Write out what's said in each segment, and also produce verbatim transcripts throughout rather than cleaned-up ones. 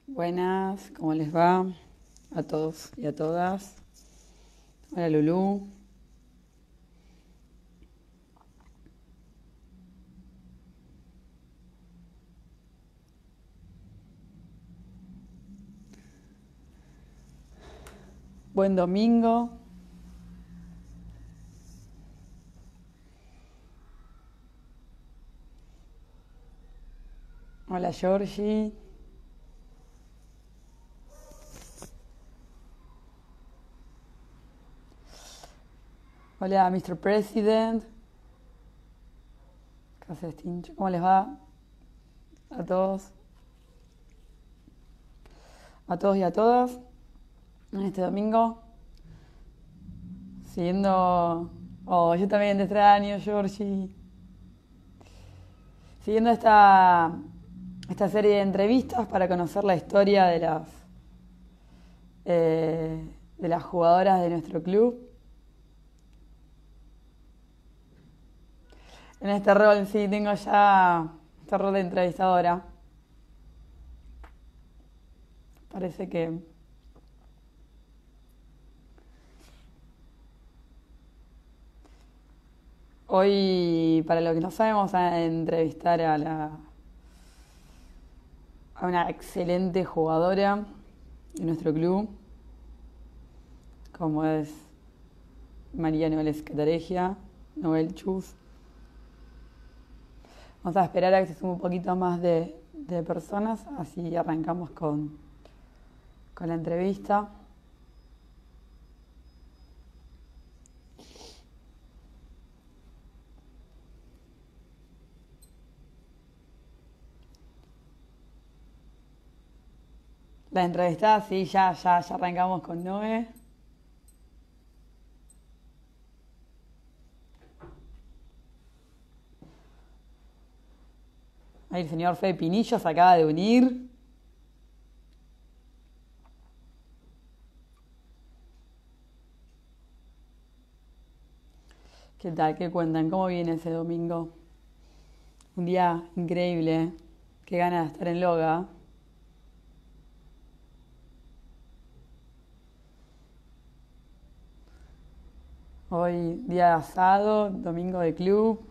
Buenas, ¿cómo les va? A todos y a todas. Hola Lulú. Buen domingo. Hola Georgie. Hola mister President. ¿Qué haces, Tincho? ¿Cómo les va? A todos. A todos y a todas. En este domingo. Siguiendo... Oh, yo también te extraño, Georgie. Siguiendo esta, esta serie de entrevistas para conocer la historia de las, eh, de las jugadoras de nuestro club. En este rol, sí, tengo ya este rol de entrevistadora. Parece que hoy, para lo que no sabemos, a entrevistar a, la, a una excelente jugadora de nuestro club, como es María Noel Escataregia, Noel Chus. Vamos a esperar a que se sume un poquito más de, de personas, así arrancamos con, con la entrevista. La entrevistada, sí, ya, ya, ya arrancamos con Noé. Ahí el señor Fede Pinillo se acaba de unir. ¿Qué tal? ¿Qué cuentan? ¿Cómo viene ese domingo? Un día increíble. ¿Eh? Qué ganas de estar en Loga. Hoy día de asado, domingo de club.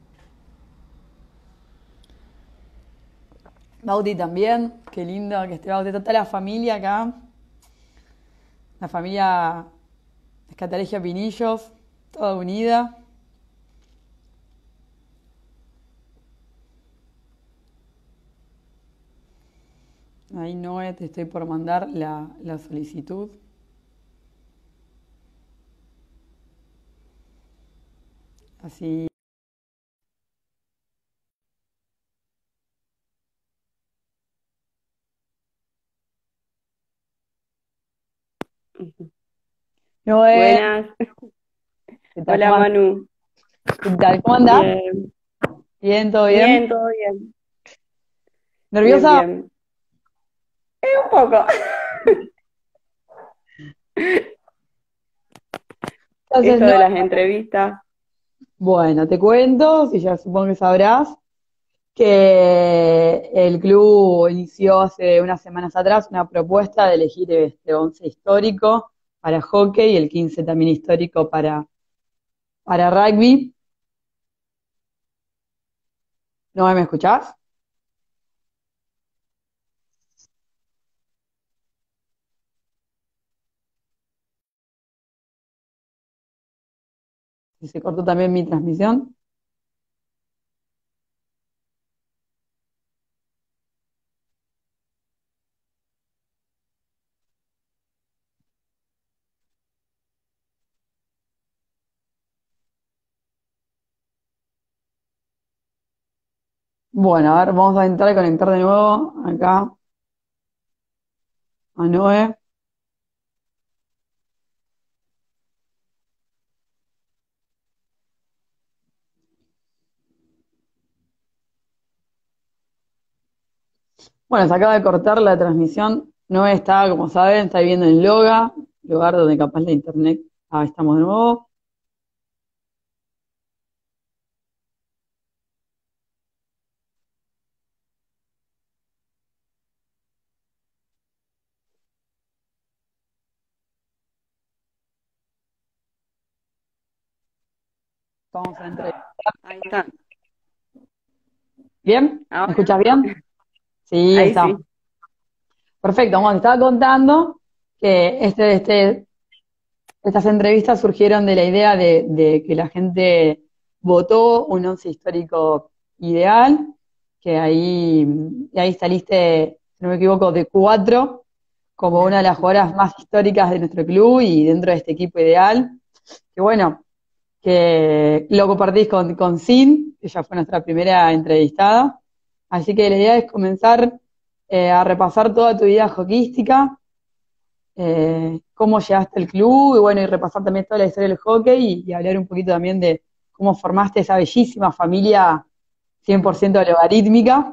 Bauti también. Qué lindo que esté Bauti. Toda la familia acá. La familia Escataregia Pinillos. Toda unida. Ahí Noé, te estoy por mandar la, la solicitud. Así. Noé, Buenas, ¿qué tal? hola ¿Cómo andás? Manu. ¿Qué tal? ¿Cómo andás? Bien, Bien, ¿todo bien? bien, todo bien, bien, ¿Nerviosa? bien. Eh, un poco. Entonces, Esto no. de las entrevistas. Bueno, te cuento, si ya supongo que sabrás, que el club inició hace unas semanas atrás una propuesta de elegir este once histórico para hockey y el quince también histórico para, para rugby. ¿No me escuchás? ¿Y se cortó también mi transmisión? Bueno, a ver, vamos a entrar y conectar de nuevo acá a Noé. Bueno, se acaba de cortar la transmisión. Noé está, como saben, está viviendo en Loga, lugar donde capaz la internet. Ah, estamos de nuevo. vamos a entrevistar. Ahí está. ¿Bien? ¿Me Ahora, escuchas bien? Sí, ahí ahí está. sí. Perfecto. Bueno, te estaba contando que este, este, estas entrevistas surgieron de la idea de, de que la gente votó un once histórico ideal, que ahí, y ahí saliste, si no me equivoco, de cuatro, como una de las jugadoras más históricas de nuestro club y dentro de este equipo ideal. Que bueno, que lo compartís con, con Sin, que ya fue nuestra primera entrevistada. Así que la idea es comenzar eh, a repasar toda tu vida hockeyística, eh, cómo llegaste al club y bueno, y repasar también toda la historia del hockey y, y hablar un poquito también de cómo formaste esa bellísima familia cien por ciento logarítmica.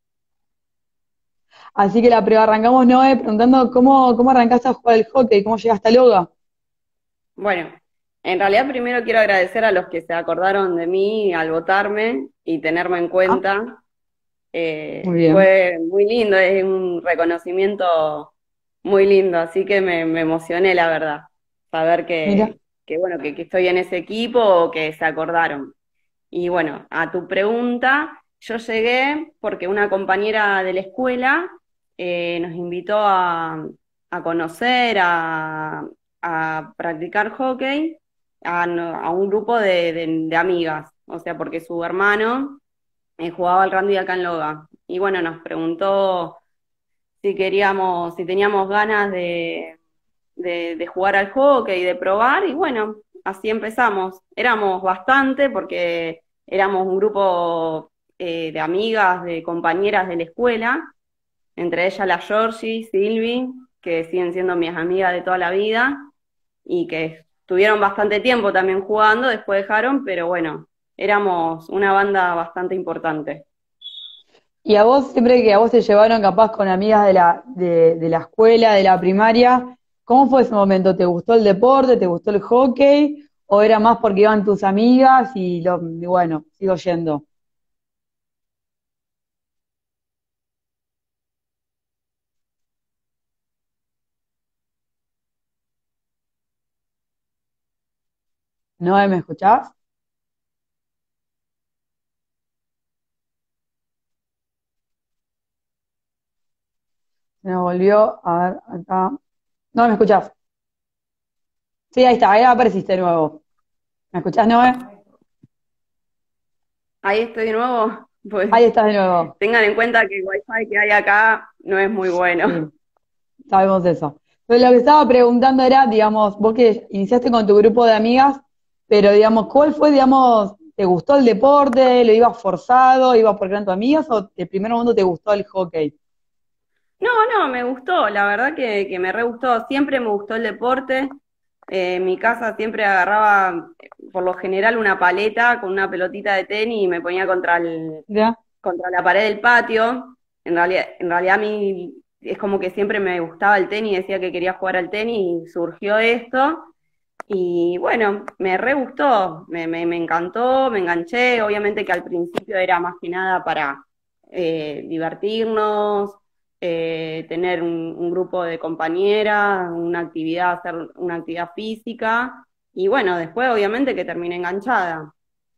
Así que la pre arrancamos, Noé, preguntando cómo, cómo arrancaste a jugar al hockey, cómo llegaste a Loga. Bueno, en realidad primero quiero agradecer a los que se acordaron de mí al votarme y tenerme en Ah, cuenta. muy Eh, bien. fue muy lindo, es un reconocimiento muy lindo, así que me, me emocioné, la verdad, saber Mira, que, que bueno, que, que estoy en ese equipo o que se acordaron. Y bueno, a tu pregunta, yo llegué porque una compañera de la escuela eh, nos invitó a, a conocer, a, a practicar hockey a, no- a un grupo de, de- de amigas, o sea, porque su hermano eh, jugaba al rugby acá en Loga. Y bueno, nos preguntó si queríamos, si teníamos ganas de, de, de jugar al hockey, de probar, y bueno, así empezamos. Éramos bastante porque éramos un grupo eh, de amigas, de compañeras de la escuela, entre ellas la Georgie, Silvi, que siguen siendo mis amigas de toda la vida, y que estuvieron bastante tiempo también jugando, después dejaron, pero bueno, éramos una banda bastante importante. y a vos, siempre que a vos te llevaron capaz con amigas de la, de, de la escuela, de la primaria, ¿cómo fue ese momento? ¿Te gustó el deporte? ¿Te gustó el hockey? ¿O era más porque iban tus amigas y, lo, y bueno, sigo yendo? ¿No me escuchás? Se me volvió, a ver, acá. No me escuchás. Sí, ahí está, ahí apareciste de nuevo. ¿Me escuchás, Noé? Ahí estoy de nuevo, pues Ahí estás de nuevo. tengan en cuenta que el wifi que hay acá no es muy bueno. Sí, sabemos eso. Pero lo que estaba preguntando era, digamos, vos que iniciaste con tu grupo de amigas, pero digamos, ¿cuál fue, digamos, te gustó el deporte? ¿Lo ibas forzado? ¿Ibas porque eran tus amigas? ¿O de primer momento te gustó el hockey? No, no, me gustó, la verdad que, que me re gustó, siempre me gustó el deporte. Eh, en mi casa siempre agarraba, eh, por lo general, una paleta con una pelotita de tenis y me ponía contra el, ¿Ya? contra la pared del patio. En realidad, en realidad a mí es como que siempre me gustaba el tenis, decía que quería jugar al tenis y surgió esto. Y bueno, me re gustó, me, me, me encantó, me enganché. Obviamente que al principio era más que nada para eh, divertirnos, eh, tener un, un grupo de compañeras, una actividad, hacer una actividad física. Y bueno, después obviamente que terminé enganchada.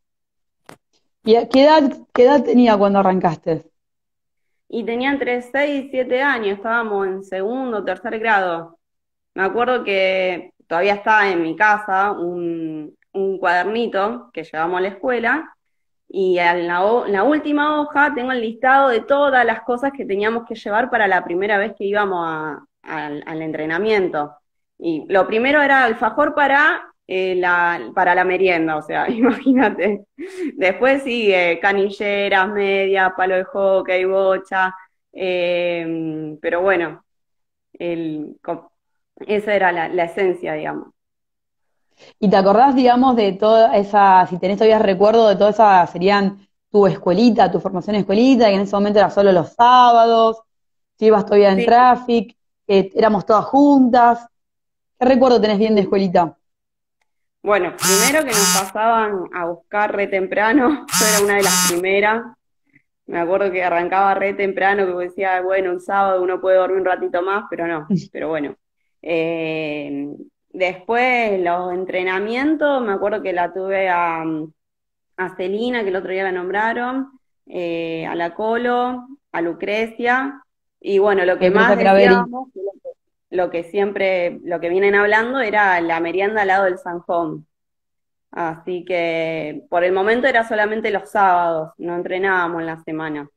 ¿Y a qué edad, qué edad tenía cuando arrancaste? Y tenía entre seis y siete años, estábamos en segundo, tercer grado. Me acuerdo que todavía estaba en mi casa un, un cuadernito que llevamos a la escuela y en la, ho- en la última hoja tengo el listado de todas las cosas que teníamos que llevar para la primera vez que íbamos a- al, al entrenamiento. Y lo primero era alfajor para, eh, la, para la merienda, o sea, imagínate. Después sigue canilleras, medias, palo de hockey, bocha, eh, pero bueno, el, esa era la, la esencia, digamos. ¿Y te acordás, digamos, de toda esa, si tenés todavía recuerdo de toda esa, serían tu escuelita, tu formación escuelita, que en ese momento era solo los sábados, si ibas todavía en Sí, traffic, que éramos todas juntas? ¿Qué recuerdo tenés bien de sí. escuelita? Bueno, primero que nos pasaban a buscar re temprano, yo era una de las primeras, me acuerdo que arrancaba re temprano, que decía, bueno, un sábado uno puede dormir un ratito más, pero no, pero bueno. Eh, Después los entrenamientos, me acuerdo que la tuve a, a Celina, que el otro día la nombraron, eh, a la Colo, a Lucrecia, y bueno, lo que más Lucrecia Craveri. decíamos, que lo que, lo que siempre, lo que vienen hablando era la merienda al lado del Sanjón. Así que por el momento era solamente los sábados, no entrenábamos en la semana.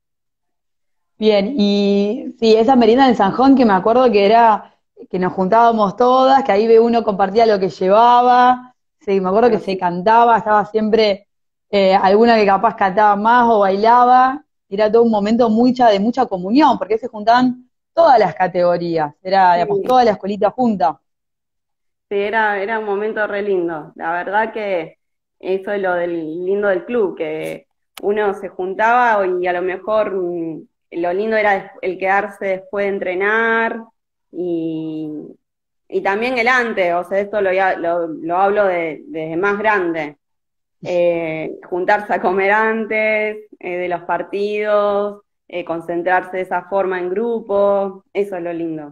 Bien, y sí, esa merienda del Sanjón que me acuerdo que era que nos juntábamos todas, que ahí uno compartía lo que llevaba, sí, me acuerdo que se Así, cantaba, estaba siempre eh, alguna que capaz cantaba más o bailaba, era todo un momento mucha, de mucha comunión, porque se juntaban todas las categorías, era, digamos, sí, toda la escuelita junta. sí, era, era un momento re lindo. La verdad que eso es lo del lindo del club, que uno se juntaba y a lo mejor mm, lo lindo era el quedarse después de entrenar y, y también el antes, o sea, esto lo, ya- lo, lo hablo de, desde más grande. Eh, juntarse a comer antes eh, de los partidos, eh, concentrarse de esa forma en grupo, eso es lo lindo.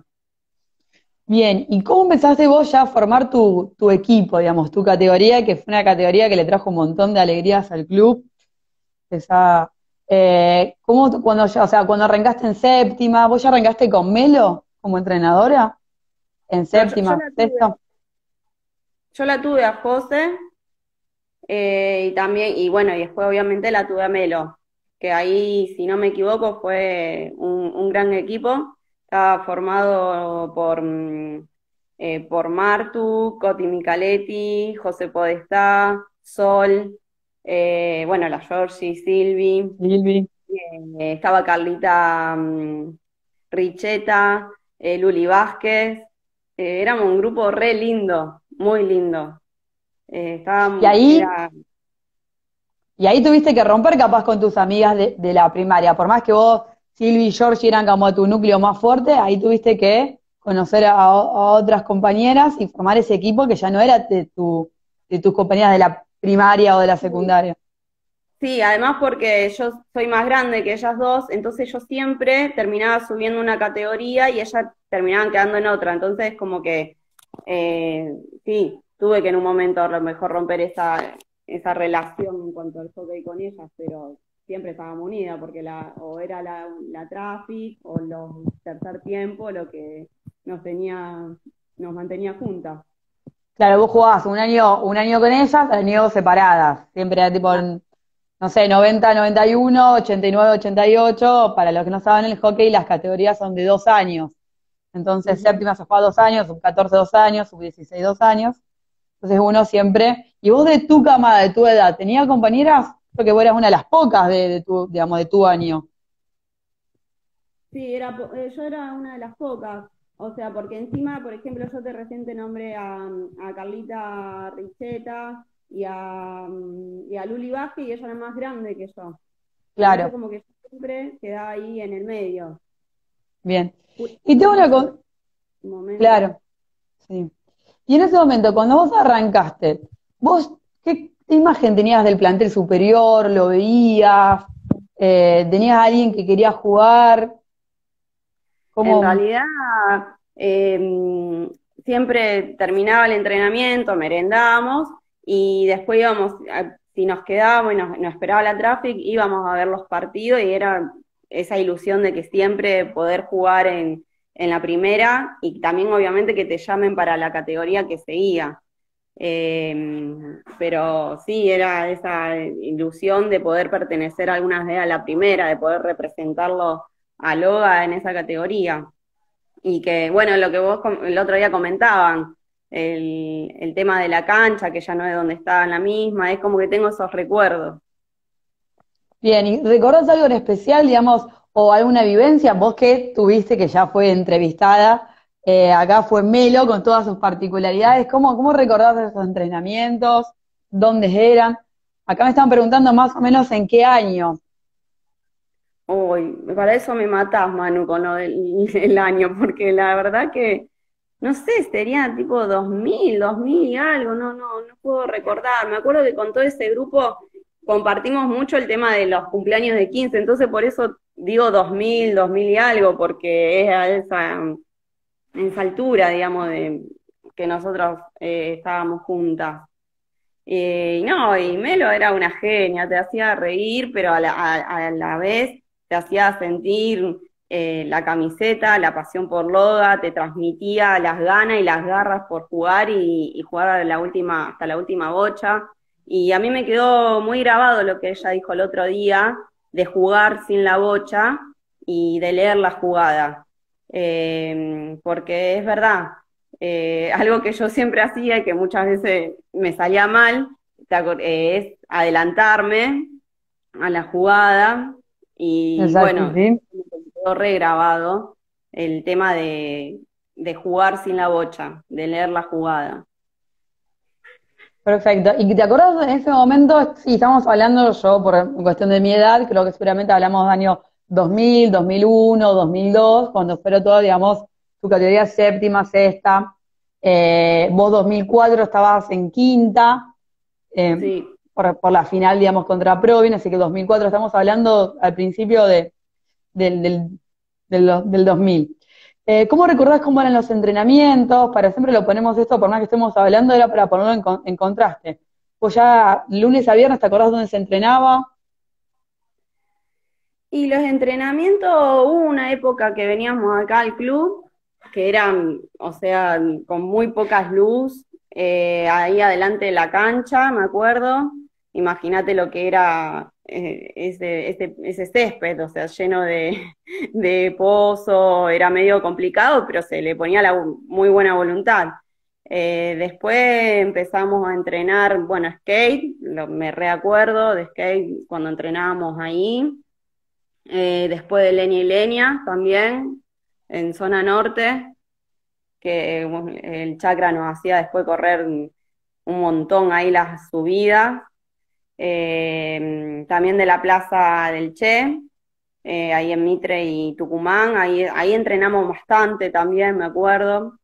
Bien, ¿y cómo empezaste vos ya a formar tu, tu equipo, digamos, tu categoría, que fue una categoría que le trajo un montón de alegrías al club? Esa, eh, ¿cómo tú- cuando ya, o sea, cuando arrancaste en séptima, vos ya arrancaste con Melo como entrenadora? En No, yo, yo séptima, la tuve, sexta. yo la tuve a José eh, y también, y bueno, y después obviamente la tuve a Melo, que ahí, si no me equivoco, fue un, un gran equipo. Estaba formado por, mm, eh, por Martu, Coti Michaletti, José Podestá, Sol, eh, bueno, la Georgie, Silvi, Silvi. eh, estaba Carlita mm, Richeta, eh, Luli Vázquez, eh, éramos un grupo re lindo, muy lindo. Eh, Y estaba, ahí, era, y ahí tuviste que romper capaz con tus amigas de, de la primaria. Por más que vos, Silvi y Georgie eran como tu núcleo más fuerte, ahí tuviste que conocer a, a otras compañeras y formar ese equipo que ya no era de, tu, de tus compañeras de la primaria o de la secundaria. sí, además porque yo soy más grande que ellas dos, entonces yo siempre terminaba subiendo una categoría y ellas terminaban quedando en otra. Entonces, como que eh, sí, tuve que en un momento a lo mejor romper esa, esa relación en cuanto al hockey con ellas, pero siempre estábamos unidas porque la, o era la, la traffic o los tercer tiempo lo que nos tenía, nos mantenía juntas. Claro, vos jugabas un año, un año con ellas, años separadas. Siempre era tipo, no sé, noventa, noventa y uno, ochenta y nueve, ochenta y ocho. Para los que no saben el hockey, las categorías son de dos años. Entonces, Ujú. séptima se juega dos años, sub catorce dos años, sub dieciséis dos años. Entonces uno siempre. ¿Y vos de tu camada, de tu edad, tenía compañeras? Creo que vos eras una de las pocas de, de tu, digamos, de tu año. Sí, era, po- eh, yo era una de las pocas, o sea, porque encima, por ejemplo, yo te recién te nombré a, a Carlita Richeta y a, mm, y a Luli Vázquez y ella era más grande que yo. Entonces Claro, como que yo siempre quedaba ahí en el medio. bien. Pude Y tengo jugar una mucho cosa, momento. claro, sí. Y en ese momento, cuando vos arrancaste, vos, ¿qué, qué imagen tenías del plantel superior? ¿Lo veías? Eh, ¿tenías a alguien que quería jugar? En ¿Cómo? realidad, eh, siempre terminaba el entrenamiento, merendábamos y después íbamos, a- si nos quedábamos y nos, nos esperaba la traffic, íbamos a ver los partidos y era esa ilusión de que siempre poder jugar en, en la primera y también obviamente que te llamen para la categoría que seguía. Eh, pero sí, era esa ilusión de poder pertenecer algunas veces a la primera, de poder representarlo a Loga en esa categoría. Y que, bueno, lo que vos com- el otro día comentaban, el, el tema de la cancha, que ya no es donde estaba en la misma, es como que tengo esos recuerdos. Bien, ¿y recordás algo en especial, digamos, o alguna vivencia? Vos que tuviste, que ya fue entrevistada, eh, acá fue Melo con todas sus particularidades, ¿cómo, cómo recordás esos entrenamientos? ¿Dónde eran? Acá me están preguntando más o menos en qué año. Uy, para eso me matás, Manu, con lo del el año, porque la verdad que, no sé, sería tipo dos mil, dos mil y algo, no, no, no puedo recordar. Me acuerdo que con todo ese grupo compartimos mucho el tema de los cumpleaños de quince, entonces por eso digo dos mil, dos mil y algo, porque es a esa, en esa altura, digamos, de que nosotros eh, estábamos juntas. Y no, y Melo era una genia, te hacía reír, pero a la, a, a la vez te hacía sentir eh, la camiseta, la pasión por Loga, te transmitía las ganas y las garras por jugar y, y jugar a la última, hasta la última bocha. Y a mí me quedó muy grabado lo que ella dijo el otro día, de jugar sin la bocha y de leer la jugada. Eh, porque es verdad, eh, algo que yo siempre hacía y que muchas veces me salía mal, te acor- eh, es adelantarme a la jugada y Exacto, bueno, sí. me quedó regrabado el tema de, de jugar sin la bocha, de leer la jugada. Perfecto. ¿Y te acuerdas en ese momento? Sí, estamos hablando, yo por cuestión de mi edad, creo que seguramente hablamos de año dos mil, dos mil uno, dos mil dos, cuando fueron todo, digamos, tu categoría séptima, sexta. Eh, vos dos mil cuatro estabas en quinta, eh, Sí. por, por la final, digamos, contra Provin, así que dos mil cuatro estamos hablando al principio de, del, del, del, do- del dos mil. Eh, ¿cómo recordás cómo eran los entrenamientos? Para siempre lo ponemos esto, por más que estemos hablando, era para ponerlo en, con- en contraste. Pues ya lunes a viernes, ¿te acordás dónde se entrenaba? Y los entrenamientos, hubo una época que veníamos acá al club, que eran, o sea, con muy pocas luz, eh, ahí adelante de la cancha, me acuerdo. Imagínate lo que era eh, ese, ese, ese césped, o sea, lleno de, de pozo, era medio complicado, pero se le ponía la muy buena voluntad. Eh, después empezamos a entrenar, bueno, skate, lo- me reacuerdo de skate cuando entrenábamos ahí. Eh, después de Leña y Leña también, en zona norte, que bueno, el chakra nos hacía después correr un montón ahí las subidas. Eh, también de la Plaza del Che, eh, ahí en Mitre y Tucumán, ahí, ahí entrenamos bastante también, me acuerdo.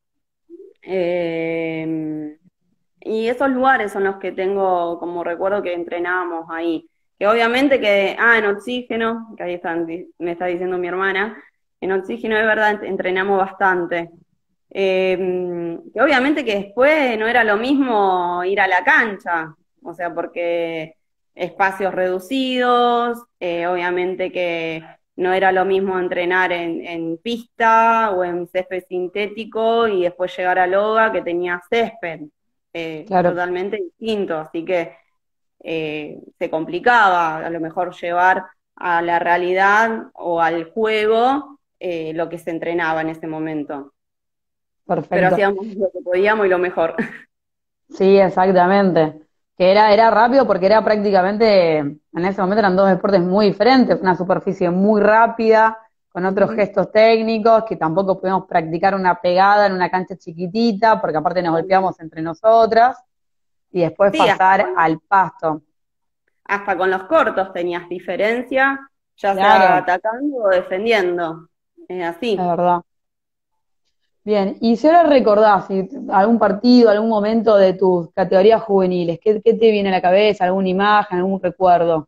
Eh, y esos lugares son los que tengo como recuerdo que entrenábamos ahí. Que obviamente que, ah, en oxígeno, que ahí están, me está diciendo mi hermana, en oxígeno es verdad, entrenamos bastante. Eh, que obviamente que después no era lo mismo ir a la cancha, o sea, porque espacios reducidos, eh, obviamente que no era lo mismo entrenar en, en pista o en césped sintético y después llegar a Loga que tenía césped, eh, Claro, totalmente distinto, así que eh, se complicaba a lo mejor llevar a la realidad o al juego eh, lo que se entrenaba en ese momento, pero perfecto. hacíamos lo que podíamos y lo mejor. Sí, exactamente. Que era, era rápido porque era prácticamente, en ese momento eran dos deportes muy diferentes, una superficie muy rápida, con otros gestos técnicos, que tampoco podíamos practicar una pegada en una cancha chiquitita, porque aparte nos golpeamos entre nosotras, y después Sí, hasta pasar con, al pasto. hasta con los cortos tenías diferencia, ya sea Claro, atacando o defendiendo. Es es así. verdad. Bien, y si ahora recordás si algún partido, algún momento de tus categorías juveniles, ¿qué, qué te viene a la cabeza? ¿Alguna imagen, algún recuerdo?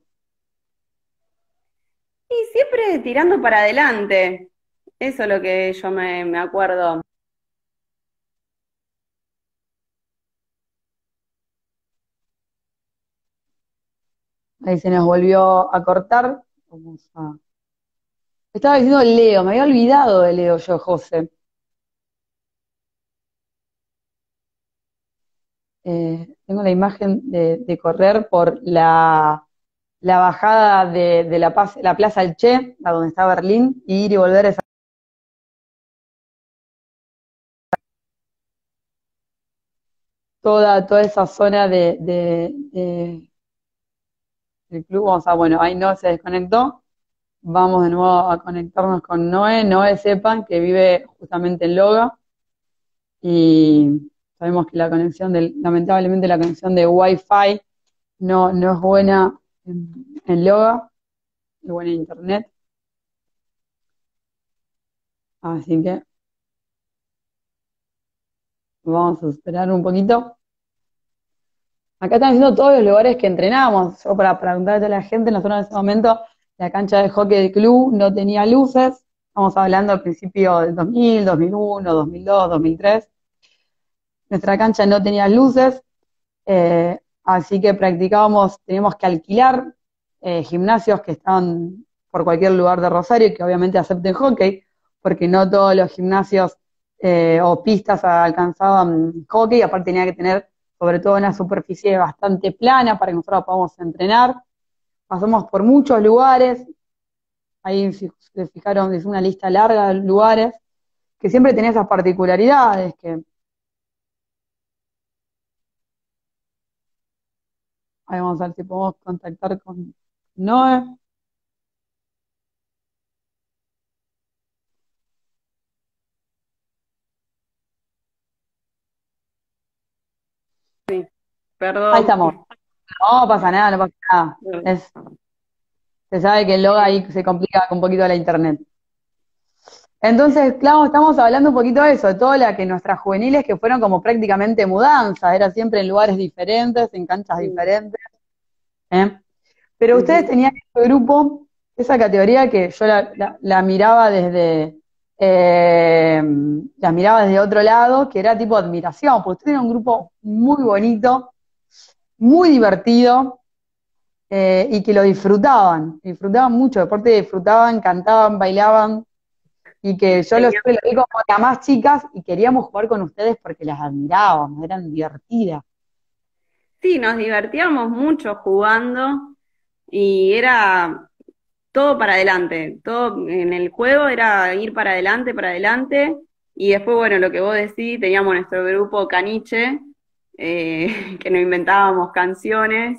Y siempre tirando para adelante. Eso es lo que yo me, me acuerdo. Ahí se nos volvió a cortar. Vamos a... Estaba diciendo Leo, me había olvidado de Leo yo, José. Eh, tengo la imagen de, de correr por la, la bajada de, de la, Paz- la Plaza del Che, a donde está Berlín, y ir y volver a esa, toda, toda esa zona de, de- de- del club. Vamos a, bueno, ahí no se desconectó. Vamos de nuevo a conectarnos con Noé. Noé, sepan que vive justamente en Loga y sabemos que la conexión del, lamentablemente la conexión de Wi-Fi no, no es buena en, en Loga, es buena en internet. Así que vamos a esperar un poquito. Acá están diciendo todos los lugares que entrenamos. Yo para preguntarle a la gente, nosotros en ese momento la cancha de hockey del club no tenía luces. Estamos hablando al principio del dos mil, dos mil uno, dos mil dos, dos mil tres. Nuestra cancha no tenía luces. Eh, así que practicábamos, teníamos que alquilar eh, gimnasios que estaban por cualquier lugar de Rosario y que obviamente acepten hockey, porque no todos los gimnasios eh, o pistas alcanzaban hockey, aparte tenía que tener sobre todo una superficie bastante plana para que nosotros podamos entrenar. Pasamos por muchos lugares, ahí si se fijaron, es una lista larga de lugares, que siempre tenía esas particularidades, que ahí vamos a ver si podemos contactar con Noé. Sí, Ahí perdón. estamos. No pasa nada, no pasa nada. Es, se sabe que el logo ahí se complica un poquito la internet. Entonces, claro, estamos hablando un poquito de eso, de todo la que nuestras juveniles que fueron como prácticamente mudanzas, era siempre en lugares diferentes, en canchas Sí. diferentes. ¿eh? Pero ustedes Ujú. tenían ese grupo, esa categoría que yo la, la- la miraba desde, eh, la miraba desde otro lado, que era tipo admiración, porque ustedes tenían un grupo muy bonito, muy divertido, eh, y que lo disfrutaban, disfrutaban mucho, deporte disfrutaban, cantaban, bailaban, y que yo los, Tenía- lo vi como las más chicas y queríamos jugar con ustedes porque las admirábamos, eran divertidas. Sí, nos divertíamos mucho jugando y era todo para adelante, todo en el juego era ir para adelante, para adelante, y después, bueno, lo que vos decís, teníamos nuestro grupo Caniche, eh, que nos inventábamos canciones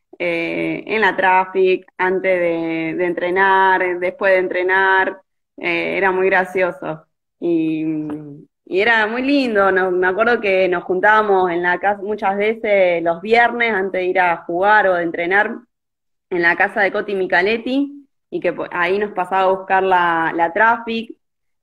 eh, en la traffic, antes de, de entrenar, después de entrenar, eh, era muy gracioso. Y, y era muy lindo, no- me acuerdo que nos juntábamos en la casa muchas veces los viernes antes de ir a jugar o de entrenar en la casa de Coti Michaletti y que po- ahí nos pasaba a buscar la, la traffic.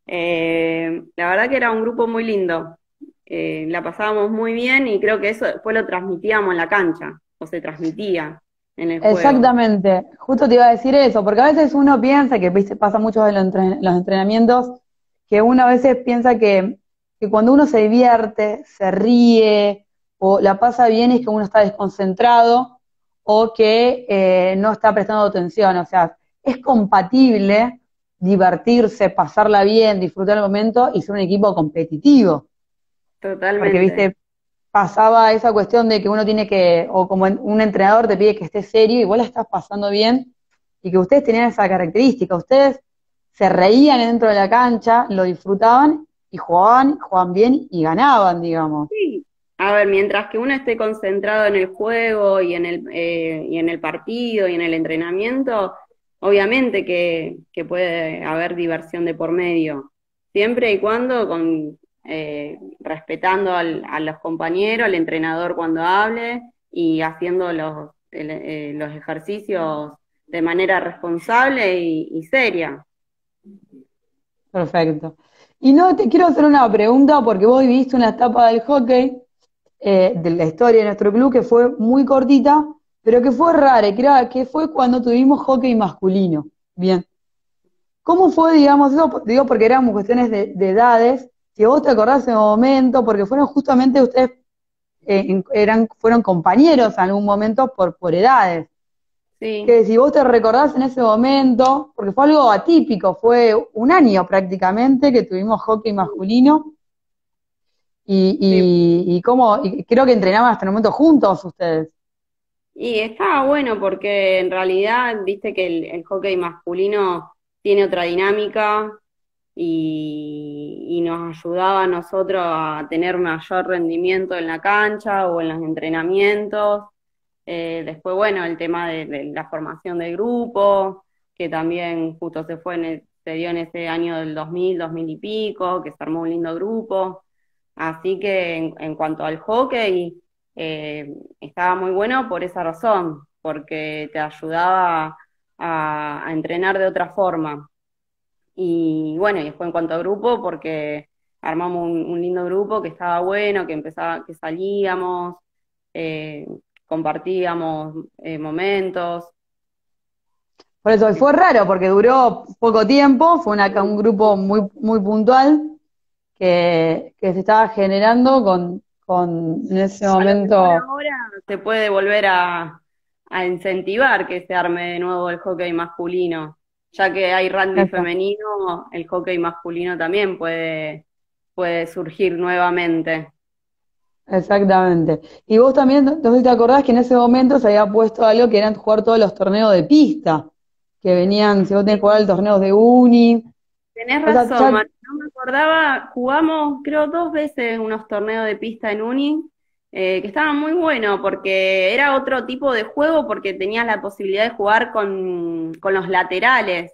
Eh, la verdad que era un grupo muy lindo. Eh, la pasábamos muy bien y creo que eso después lo transmitíamos en la cancha, o se transmitía en el juego. Exactamente, justo te iba a decir eso, porque a veces uno piensa, que viste, pasa mucho en los, entren- los entrenamientos, que uno a veces piensa que, que cuando uno se divierte, se ríe o la pasa bien es que uno está desconcentrado o que eh, no está prestando atención, o sea, es compatible divertirse, pasarla bien, disfrutar el momento y ser un equipo competitivo, porque Totalmente. viste, pasaba esa cuestión de que uno tiene que, o como un entrenador te pide que estés serio, igual la estás pasando bien, y que ustedes tenían esa característica, ustedes se reían dentro de la cancha, lo disfrutaban, y jugaban, jugaban bien y ganaban, digamos. Sí. A ver, mientras que uno esté concentrado en el juego y en el, eh, y en el partido y en el entrenamiento, obviamente que, que puede haber diversión de por medio, siempre y cuando con, eh, respetando al- a los compañeros, al entrenador cuando hable y haciendo los, el- eh, los ejercicios de manera responsable y, y seria. Perfecto. Y no, te quiero hacer una pregunta, porque vos viviste una etapa del hockey, eh, de la historia de nuestro club, que fue muy cortita, pero que fue rara, y creo que fue cuando tuvimos hockey masculino. Bien. ¿Cómo fue, digamos, eso? Digo, porque éramos cuestiones de, de edades, si vos te acordás de ese momento, porque fueron justamente ustedes, eh, en- eran, fueron compañeros en algún momento por, por edades. Sí. Que si vos te recordás en ese momento, porque fue algo atípico, fue un año prácticamente que tuvimos hockey masculino, y, Sí. y, y cómo, y creo que entrenaban hasta el momento juntos ustedes. Y estaba bueno porque en realidad, viste que el, el hockey masculino tiene otra dinámica y, y nos ayudaba a nosotros a tener mayor rendimiento en la cancha o en los entrenamientos. Eh, después, bueno, el tema de, de la formación del grupo, que también justo se fue en el- se dio en ese año del dos mil, dos mil y pico, que se armó un lindo grupo. Así que en, en cuanto al hockey, eh, estaba muy bueno por esa razón, porque te ayudaba a, a entrenar de otra forma. Y bueno, y después en cuanto a grupo, porque armamos un, un lindo grupo que estaba bueno, que empezaba, que salíamos, eh, compartíamos eh, momentos. Por eso fue raro, porque duró poco tiempo, fue una- un grupo muy, muy puntual que, que se estaba generando con, con en ese A lo mejor momento. ahora se puede volver a, a incentivar que se arme de nuevo el hockey masculino. Ya que hay rugby Exacto. femenino, el hockey masculino también puede, puede surgir nuevamente. Exactamente. Y vos también, no sé si te acordás que en ese momento se había puesto algo que eran jugar todos los torneos de pista, que venían, si vos tenés que jugar el torneo de uni, Tenés o sea, razón, ya, Manu, no me acordaba, jugamos creo dos veces unos torneos de pista en Uni, eh, que estaban muy buenos porque era otro tipo de juego porque tenías la posibilidad de jugar con, con los laterales,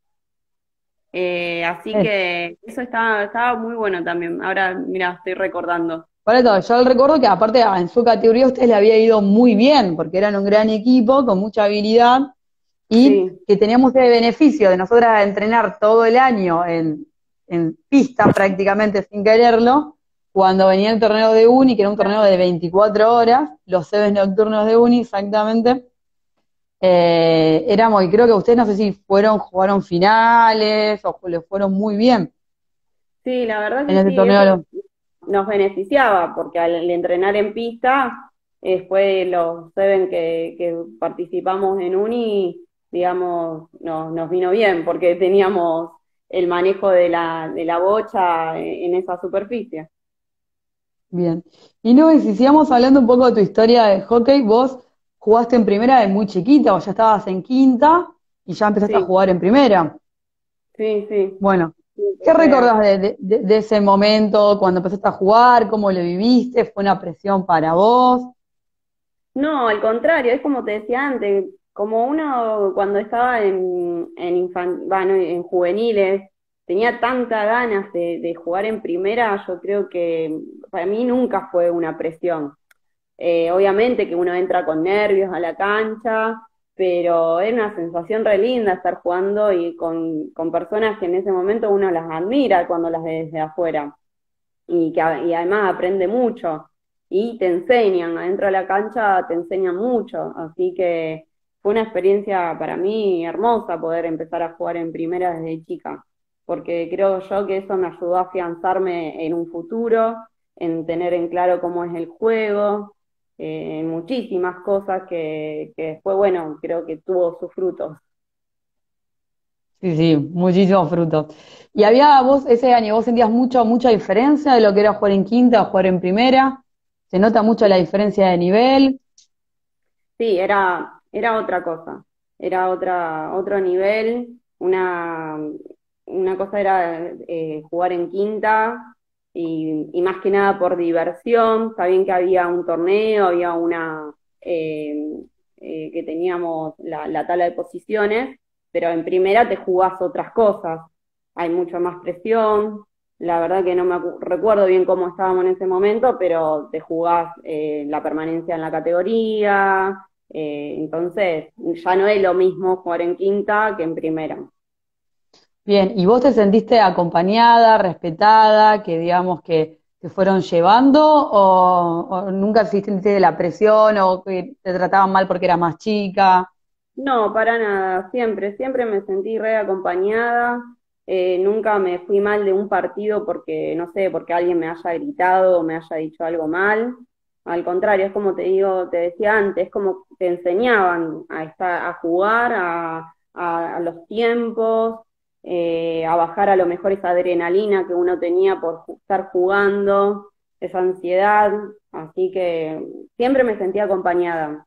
eh, así eh, que eso estaba, estaba muy bueno también. Ahora, mira, estoy recordando. por eso, yo recuerdo que aparte ah, en su categoría a ustedes le había ido muy bien, porque eran un gran equipo, con mucha habilidad, y Sí, que teníamos el beneficio de nosotras entrenar todo el año en, en pista prácticamente sin quererlo, cuando venía el torneo de uni, que era un torneo de veinticuatro horas, los seves nocturnos de uni exactamente, eh, éramos, y creo que ustedes no sé si fueron, jugaron finales o les fueron muy bien sí, la verdad en que ese sí, eso torneo. nos beneficiaba porque al entrenar en pista, después los Seven que, que participamos en Uni, digamos, nos, nos vino bien porque teníamos el manejo de la, de la bocha en, en esa superficie. Bien. Y no, y si sigamos hablando un poco de tu historia de hockey, vos jugaste en primera de muy chiquita, o ya estabas en quinta y ya empezaste a Sí, jugar en primera. sí, sí. Bueno, Sí, ¿qué empecé a- recordás de, de- de- de ese momento cuando empezaste a jugar? ¿Cómo lo viviste? ¿Fue una presión para vos? No, al contrario, es como te decía antes, como uno cuando estaba en, en, infan- bueno, en juveniles, tenía tantas ganas de, de jugar en primera, yo creo que para mí nunca fue una presión. Eh, obviamente que uno entra con nervios a la cancha, pero es una sensación re linda estar jugando y con, con personas que en ese momento uno las admira cuando las ve desde afuera y que a- y además aprende mucho y te enseñan, adentro de la cancha te enseñan mucho, así que fue una experiencia para mí hermosa poder empezar a jugar en primera desde chica, porque creo yo que eso me ayudó a afianzarme en un futuro, en tener en claro cómo es el juego, eh, en muchísimas cosas que, que después, bueno, creo que tuvo sus frutos. Sí, sí, muchísimos frutos. ¿Y había vos ese año, vos sentías mucho, mucha diferencia de lo que era jugar en quinta o jugar en primera? ¿Se nota mucho la diferencia de nivel? Sí, era, era otra cosa, era otra, otro nivel, una, una cosa era eh, jugar en quinta y, y más que nada por diversión, está bien que había un torneo, había una eh, eh, que teníamos la, la tabla de posiciones, pero en primera te jugás otras cosas, hay mucha más presión, la verdad que no me acu- recuerdo bien cómo estábamos en ese momento, pero te jugás eh, la permanencia en la categoría, eh, entonces, ya no es lo mismo jugar en quinta que en primera. Bien, ¿y vos te sentiste acompañada, respetada, que digamos que te fueron llevando o, o nunca sentiste la presión o que te trataban mal porque eras más chica? No, para nada, siempre, siempre me sentí re acompañada, eh, nunca me fui mal de un partido porque, no sé, porque alguien me haya gritado o me haya dicho algo mal. Al contrario, es como te digo, te decía antes, es como te enseñaban a estar, a jugar, a, a- a los tiempos, eh, a bajar a lo mejor esa adrenalina que uno tenía por ju- estar jugando, esa ansiedad, así que siempre me sentí acompañada.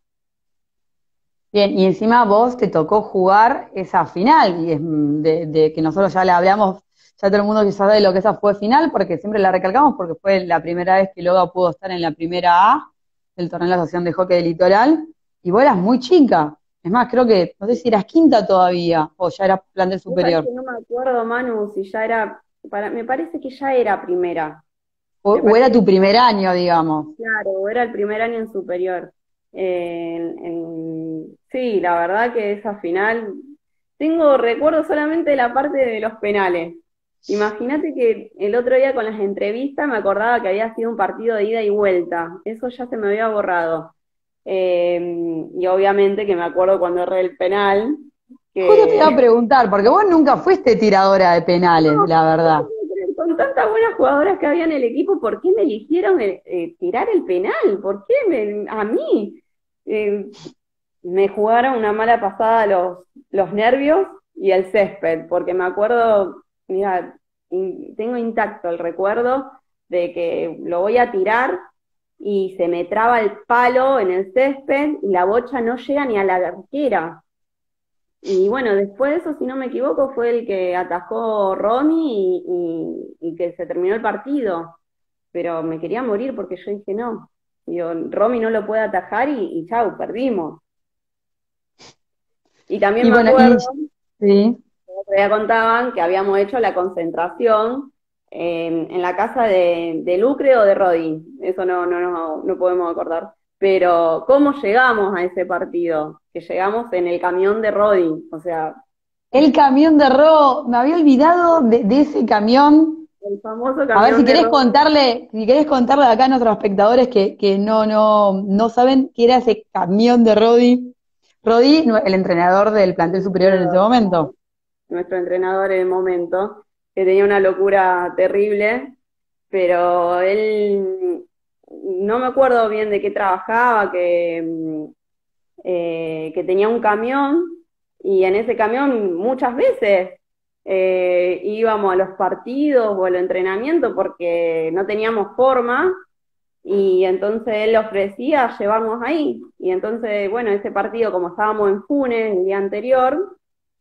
Bien, y encima vos te tocó jugar esa final, y es mm, de, de que nosotros ya le hablamos, ya todo el mundo que sabe lo que esa fue final, porque siempre la recalcamos, porque fue la primera vez que Loga pudo estar en la primera A, del torneo de la Asociación de Hockey del Litoral, y vos eras muy chica. Es más, creo que, no sé si eras quinta todavía, o ya eras plantel Vos sabés superior. que no me acuerdo, Manu, si ya era, para, me parece que ya era primera. O, Me o era parece tu que, primer año, digamos. claro, o era el primer año en superior. Eh, en- en- sí, la verdad que esa final, tengo recuerdo solamente de la parte de los penales. Imagínate que el otro día con las entrevistas me acordaba que había sido un partido de ida y vuelta. Eso ya se me había borrado. Eh, y obviamente que me acuerdo cuando erré el penal, Justo te iba a que preguntar, porque vos nunca fuiste tiradora de penales, la verdad. con tantas buenas jugadoras que había en el equipo, ¿por qué me eligieron eh, eh, tirar el penal? ¿Por qué me, a mí? Eh, me jugaron una mala pasada los, los nervios y el césped, porque me acuerdo, mira, in, tengo intacto el recuerdo de que lo voy a tirar y se me traba el palo en el césped y la bocha no llega ni a la arquera. Y bueno, después de eso, si no me equivoco, fue el que atajó Romy y, y, y que se terminó el partido. Pero me quería morir porque yo dije, no, digo, Romy no lo puede atajar y, y chau, perdimos. Y también Y me bueno, y acuerdo, sí. que ya contaban que habíamos hecho la concentración en, en la casa de, de Lucre o de Rodi, eso no, no, no, no podemos acordar. Pero, ¿cómo llegamos a ese partido? Que llegamos en el camión de Rodi, o sea, El camión de Ro, me había olvidado de, de ese camión. el famoso A ver, si camión de querés Rodi. contarle, si querés contarle acá a nuestros espectadores que, que no, no, no saben qué era ese camión de Rodi. Rodi, no- el entrenador del plantel superior en ese momento. Nuestro entrenador en el momento, que tenía una locura terrible, pero él no me acuerdo bien de qué trabajaba, que, mm, eh, que tenía un camión y en ese camión muchas veces eh, íbamos a los partidos o al entrenamiento porque no teníamos forma y entonces él ofrecía llevarnos ahí. Y entonces, bueno, ese partido como estábamos en Funes el día anterior,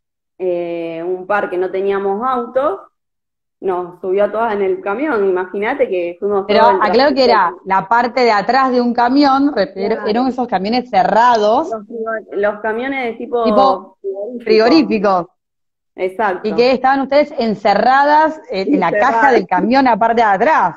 eh, un par que no teníamos autos, nos subió a todas en el camión. Imagínate que fuimos Pero todo el aclaro que trayecto. era la parte de atrás de un camión, pero eran Claro, esos camiones cerrados, los, los camiones de tipo tipo frigorífico, frigoríficos, y exacto, que estaban ustedes encerradas en, en la caja cerradas. del camión, la parte de atrás.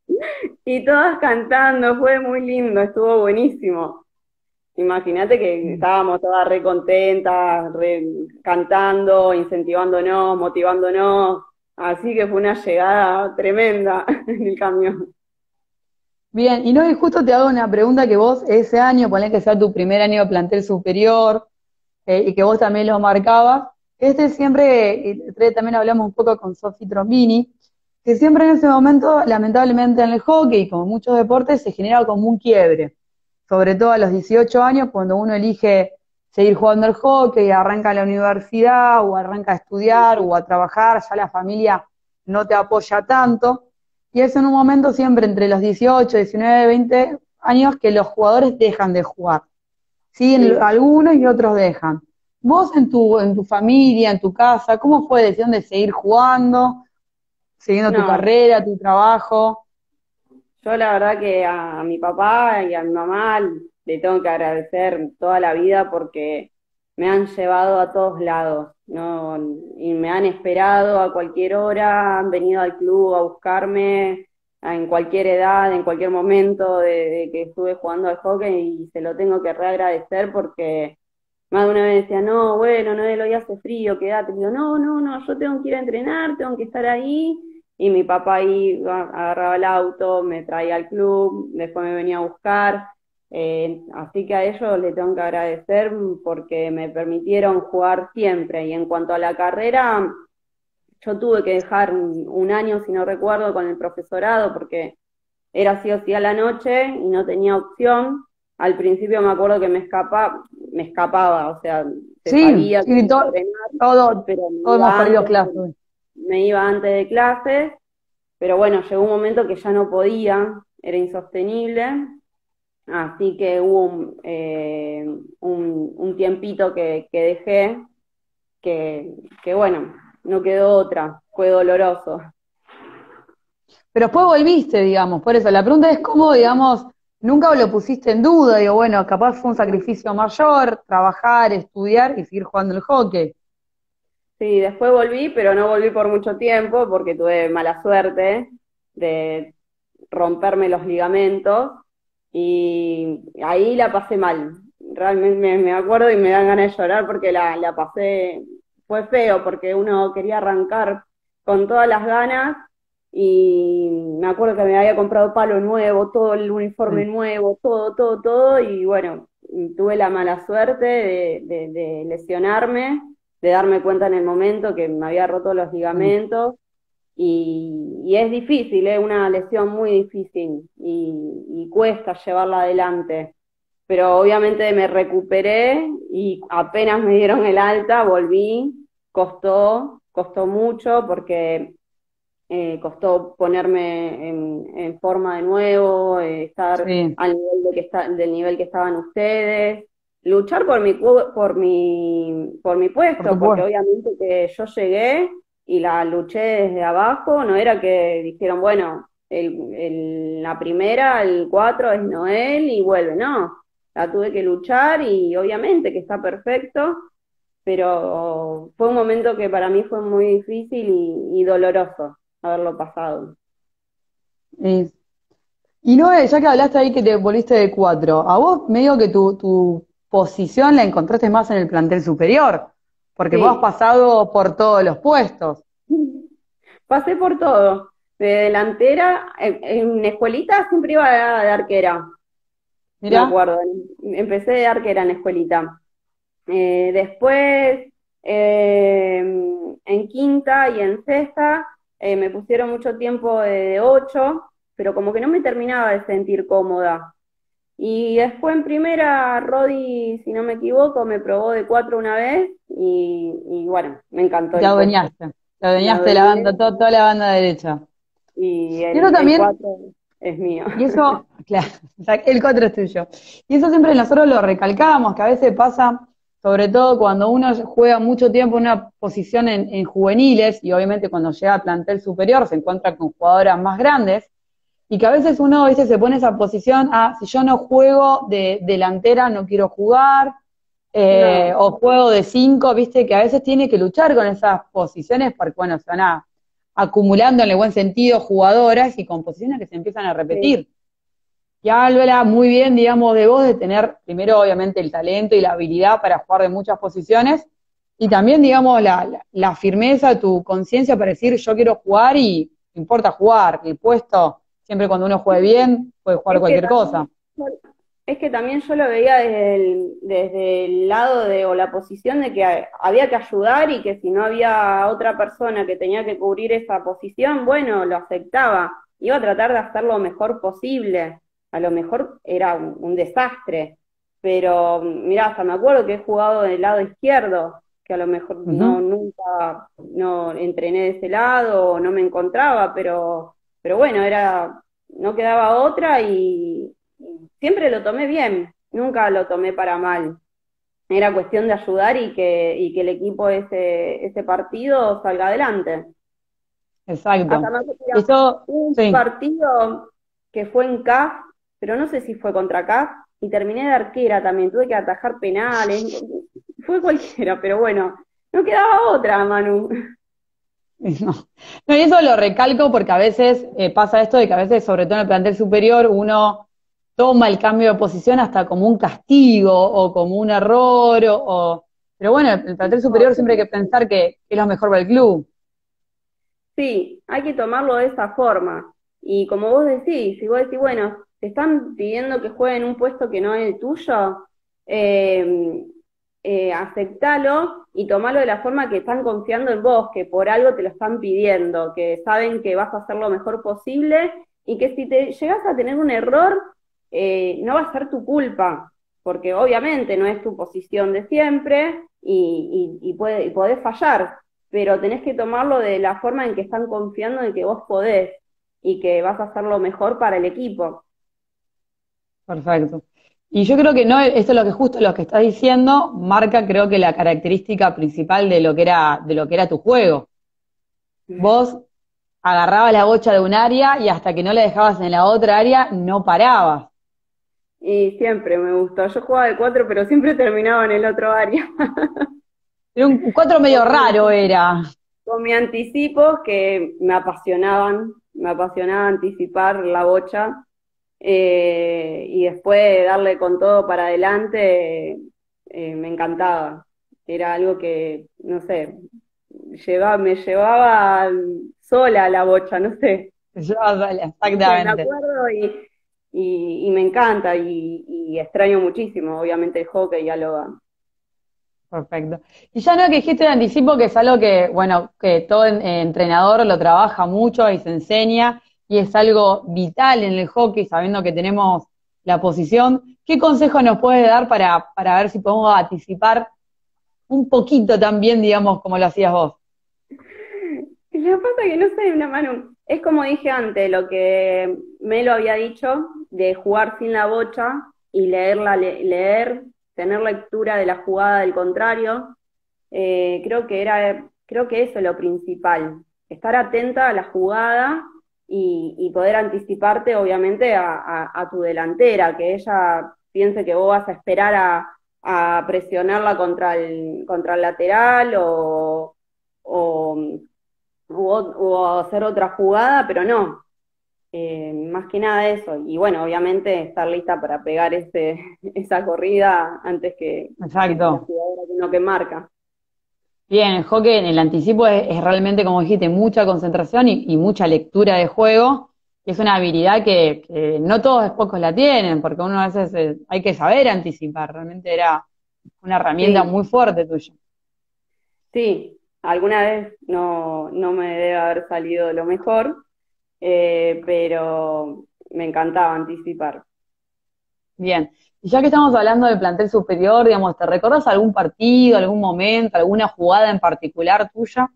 Y todas cantando, fue muy lindo, estuvo buenísimo. Imagínate que estábamos todas re contentas, re cantando, incentivándonos, motivándonos, así que fue una llegada tremenda en el camión. Bien, y no, y justo te hago una pregunta que vos ese año, ponle que sea tu primer año de plantel superior, eh, y que vos también lo marcabas, este siempre, y también hablamos un poco con Sofi Trombini, que siempre en ese momento, lamentablemente en el hockey, como en muchos deportes, se genera como un quiebre, sobre todo a los dieciocho años, cuando uno elige seguir jugando al hockey, arranca a la universidad, o arranca a estudiar, o a trabajar, ya la familia no te apoya tanto, y es en un momento siempre entre los dieciocho, diecinueve, veinte años que los jugadores dejan de jugar. Sí, Sí. algunos y otros dejan. Vos en tu, en tu familia, en tu casa, ¿cómo fue la decisión de seguir jugando, siguiendo tu No, carrera, tu trabajo? yo la verdad que a mi papá y a mi mamá le tengo que agradecer toda la vida porque me han llevado a todos lados, ¿no? Y me han esperado a cualquier hora, han venido al club a buscarme en cualquier edad, en cualquier momento de, de que estuve jugando al hockey y se lo tengo que reagradecer porque más de una vez decía, no, bueno, no, hoy hace frío, quédate. Y digo, no, no, no, yo tengo que ir a entrenar, tengo que estar ahí. Y mi papá iba, agarraba el auto, me traía al club, después me venía a buscar. Eh, así que a ellos les tengo que agradecer porque me permitieron jugar siempre. Y en cuanto a la carrera, yo tuve que dejar un, un año, si no recuerdo, con el profesorado porque era sí o sí a la noche y no tenía opción. Al principio me acuerdo que me escapa, me escapaba, o sea, se Sí, sabía que sí, iba a to- entrenar, todo, pero me todos hemos iba perdido antes, clases. me iba antes de clases, pero bueno, llegó un momento que ya no podía, era insostenible, así que hubo un, eh, un, un tiempito que, que dejé, que, que bueno, no quedó otra, fue doloroso. Pero después volviste, digamos, por eso. La pregunta es cómo, digamos, nunca lo pusiste en duda. Digo, bueno, capaz fue un sacrificio mayor, trabajar, estudiar y seguir jugando el hockey. Sí, después volví, pero no volví por mucho tiempo porque tuve mala suerte de romperme los ligamentos y ahí la pasé mal. Realmente me, me acuerdo y me dan ganas de llorar porque la, la pasé, fue feo porque uno quería arrancar con todas las ganas y me acuerdo que me había comprado palo nuevo, todo el uniforme Sí. nuevo, todo, todo, todo y bueno, tuve la mala suerte de, de, de lesionarme, de darme cuenta en el momento que me había roto los Sí. ligamentos y, y es difícil, es una lesión muy difícil y, y cuesta llevarla adelante. Pero obviamente me recuperé y apenas me dieron el alta, volví, costó, costó mucho porque eh, costó ponerme en, en forma de nuevo, eh, estar Sí, al nivel de que está, del nivel que estaban ustedes, luchar por mi, cu- por mi, por mi por puesto, porque supuesto. obviamente que yo llegué y la luché desde abajo, no era que dijeron, bueno, el, el- la primera, el cuatro es Noel y vuelve, no, la tuve que luchar y obviamente que está perfecto, pero fue un momento que para mí fue muy difícil y, y doloroso haberlo pasado. Y, y no, ya que hablaste ahí que te volviste de cuatro, a vos medio que tu, tu posición la encontraste más en el plantel superior, porque vos has Sí, pasado por todos los puestos. pasé por todo. De delantera, en, en escuelita siempre iba de, de arquera, me Mirá, acuerdo. Empecé de arquera en escuelita. Eh, después, eh, en quinta y en sexta, eh, me pusieron mucho tiempo de, de ocho, pero como que no me terminaba de sentir cómoda. Y después en primera, Rodi, si no me equivoco, me probó de cuatro una vez y, y bueno, me encantó y te el puesto. adueñaste, te Me adueñaste de la adueñé banda, to- toda la banda derecha. y Y eso el, el también, cuatro es mío. y eso, claro, o sea, el cuatro es tuyo. Y eso siempre nosotros lo recalcamos, que a veces pasa, sobre todo cuando uno juega mucho tiempo en una posición en, en juveniles, y obviamente cuando llega al plantel superior se encuentra con jugadoras más grandes, y que a veces uno a veces se pone esa posición, ah, si yo no juego de delantera, no quiero jugar, eh, No, o juego de cinco, viste, que a veces tiene que luchar con esas posiciones porque, bueno, se van a, acumulando en el buen sentido jugadoras y con posiciones que se empiezan a sí, repetir. Y habla muy bien, digamos, de vos, de tener primero, obviamente, el talento y la habilidad para jugar de muchas posiciones, y también, digamos, la, la, la firmeza, tu conciencia para decir, yo quiero jugar y no importa jugar, el puesto, siempre cuando uno juegue bien, puede jugar es que cualquier también, cosa. es que también yo lo veía desde el, desde el lado de, o la posición de que ha- había que ayudar y que si no había otra persona que tenía que cubrir esa posición, bueno, lo aceptaba. Iba a tratar de hacer lo mejor posible. A lo mejor era un, un desastre. Pero mira, hasta me acuerdo que he jugado del lado izquierdo, que a lo mejor Uh -huh. no, nunca no entrené de ese lado, o no me encontraba, pero, pero bueno, era, no quedaba otra y siempre lo tomé bien, nunca lo tomé para mal. Era cuestión de ayudar y que, y que el equipo ese, ese partido salga adelante. Hasta Exacto. me acuerdo, mira, Eso, hubo un sí. partido que fue en C A F, pero no sé si fue contra C A F, y terminé de arquera también, tuve que atajar penales, fue cualquiera, pero bueno, no quedaba otra, Manu. No. No, y eso lo recalco porque a veces eh, pasa esto de que a veces, sobre todo en el plantel superior, uno toma el cambio de posición hasta como un castigo o como un error, o, o- pero bueno, el plantel No, superior yo siempre hay creo que que pensar que es lo mejor para el club. sí, hay que tomarlo de esa forma. Y como vos decís, si vos decís, bueno, te están pidiendo que jueguen un puesto que no es el tuyo, eh, eh, aceptalo y tomalo de la forma que están confiando en vos, que por algo te lo están pidiendo, que saben que vas a hacer lo mejor posible y que si te llegas a tener un error, eh, no va a ser tu culpa, porque obviamente no es tu posición de siempre y, y, y puede, y podés fallar, pero tenés que tomarlo de la forma en que están confiando en que vos podés y que vas a hacer lo mejor para el equipo. Perfecto. Y yo creo que no, esto es lo que justo lo que estás diciendo, marca creo que la característica principal de lo que era, de lo que era tu juego. Vos agarrabas la bocha de un área y hasta que no la dejabas en la otra área, no parabas. Y siempre me gustó. Yo jugaba de cuatro, pero siempre terminaba en el otro área. Era un cuatro medio Con mi raro, anti- era. con mi anticipos que me apasionaban, me apasionaba anticipar la bocha, eh, y después darle con todo para adelante, eh, me encantaba. Era algo que, no sé, llevaba, me llevaba sola a la bocha, no sé. Yo, No sé, me exactamente. acuerdo y, y, y me encanta y, y extraño muchísimo, obviamente, el hockey y a Logan. Perfecto. Y ya no que dijiste de anticipo, que es algo que, bueno, que todo en- eh, entrenador lo trabaja mucho y se enseña, y es algo vital en el hockey, sabiendo que tenemos la posición. ¿Qué consejo nos puedes dar para, para ver si podemos anticipar un poquito también, digamos, como lo hacías vos? Lo que pasa es que no sé, una mano. Es como dije antes, lo que Melo había dicho, de jugar sin la bocha y leerla, le- leer, tener lectura de la jugada del contrario. Eh, creo que era, creo que eso es lo principal, estar atenta a la jugada y, y poder anticiparte, obviamente, a, a- a tu delantera, que ella piense que vos vas a esperar a, a presionarla contra el, contra el lateral o, o, o, o hacer otra jugada, pero no. Eh, más que nada eso. Y bueno, obviamente estar lista para pegar ese, esa corrida antes que, que la Exacto. jugadora que uno que marca. Bien, el hockey en el anticipo es, es realmente, como dijiste, mucha concentración y, y mucha lectura de juego. Y es una habilidad que, que no todos pocos la tienen, porque uno a veces eh, hay que saber anticipar. Realmente era una herramienta Sí, muy fuerte tuya. sí, alguna vez no, no me debe haber salido lo mejor, eh, pero me encantaba anticipar. Bien. Y ya que estamos hablando del plantel superior, digamos, ¿te recuerdas algún partido, algún momento, alguna jugada en particular tuya?